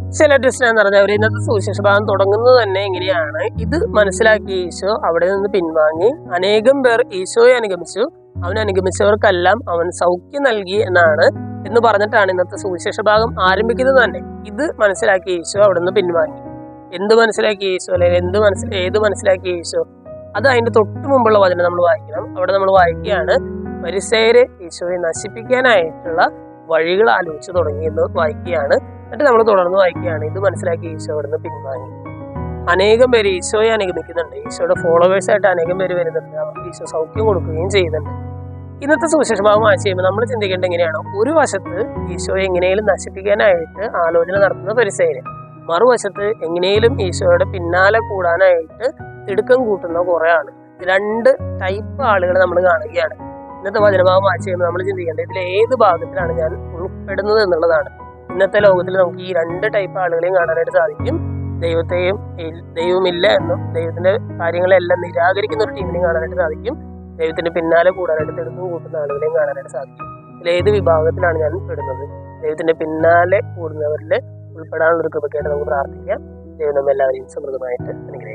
ചില ടെസ്റ്റ് എന്ന് പറഞ്ഞാൽ അവർ ഇന്നത്തെ സുവിശേഷ ഭാഗം തുടങ്ങുന്നത് തന്നെ എങ്ങനെയാണ്? ഇത് മനസ്സിലാക്കിയ ഈശോ അവിടെ നിന്ന് പിൻവാങ്ങി അനേകം പേർ ഈശോയെ അനുഗമിച്ചു, അവൻ അനുഗമിച്ചവർക്കെല്ലാം അവൻ സൗഖ്യം നൽകി എന്ന് പറഞ്ഞിട്ടാണ് ഇന്നത്തെ സുവിശേഷ ഭാഗം ആരംഭിക്കുന്നത് തന്നെ. ഇത് മനസ്സിലാക്കിയ ഈശോ അവിടെ നിന്ന് പിൻവാങ്ങി. എന്ത് മനസ്സിലാക്കിയ ഈശോ, അല്ലെങ്കിൽ ഏത് മനസ്സിലാക്കിയ ഈശോ? അത് അതിന്റെ തൊട്ട് മുമ്പുള്ള വചനം നമ്മൾ വായിക്കണം. അവിടെ നമ്മൾ വായിക്കുകയാണ്, ഫരിസേയരെ ഈശോയെ നശിപ്പിക്കാനായിട്ടുള്ള വഴികൾ ആലോചിച്ച് തുടങ്ങി എന്ന് വായിക്കുകയാണ്. എന്നിട്ട് നമ്മൾ തുടർന്ന് വായിക്കുകയാണ്, ഇത് മനസ്സിലാക്കിയ ഈശോ അവിടെ നിന്ന് പിൻവാങ്ങി. അനേകം പേര് ഈശോയെ അനുഗമിക്കുന്നുണ്ട്, ഈശോയുടെ ഫോളോവേഴ്സ് ആയിട്ട് അനേകം പേര് വരുന്നുണ്ട്, അവർക്ക് ഈശോ സൗഖ്യം കൊടുക്കുകയും ചെയ്യുന്നുണ്ട്. ഇന്നത്തെ സുവിശേഷ ഭാഗം വായിച്ച് ചെയ്യുമ്പോൾ നമ്മൾ ചിന്തിക്കേണ്ടത് എങ്ങനെയാണ്? ഒരു വശത്ത് ഈശോയെ എങ്ങനെയും നശിപ്പിക്കാനായിട്ട് ആലോചന നടത്തുന്ന ഫരിസേയര്, മറുവശത്ത് എങ്ങനെയും ഈശോയുടെ പിന്നാലെ കൂടാനായിട്ട് തിടുക്കം കൂട്ടുന്ന കുറെ ആളുകൾ. രണ്ട് ടൈപ്പ് ആളുകളെ നമ്മൾ കാണുകയാണ്. ഇന്നത്തെ വചനഭാഗം വായിച്ച് ചെയ്യുമ്പോൾ നമ്മൾ ചിന്തിക്കേണ്ടത് ഇതിൽ ഏത് ഭാഗത്തിലാണ് ഞാൻ ഉൾപ്പെടുന്നത് എന്നുള്ളതാണ്. ഇന്നത്തെ ലോകത്തിൽ നമുക്ക് ഈ രണ്ട് ടൈപ്പ് ആളുകളെയും കാണാനായിട്ട് സാധിക്കും. ദൈവമില്ല എന്നും ദൈവത്തിന്റെ കാര്യങ്ങളെല്ലാം നിരാകരിക്കുന്ന ഒരു ടീമിനെയും കാണാനായിട്ട് സാധിക്കും. ദൈവത്തിന്റെ പിന്നാലെ കൂടാനായിട്ട് തിടുക്കം കൂട്ടുന്ന ആളുകളെയും കാണാനായിട്ട് സാധിക്കും. ഇതിലേത് വിഭാഗത്തിലാണ് ഞാൻ പെടുന്നത്? ദൈവത്തിന്റെ പിന്നാലെ കൂടുന്നവരിൽ ഉൾപ്പെടാനുള്ള ഒരു കൃപയ്ക്കായിട്ട് നമുക്ക് പ്രാർത്ഥിക്കാം. ദൈവം നമ്മെല്ലാവരെയും സമൃദ്ധമായിട്ട് അനുഗ്രഹിക്കട്ടെ.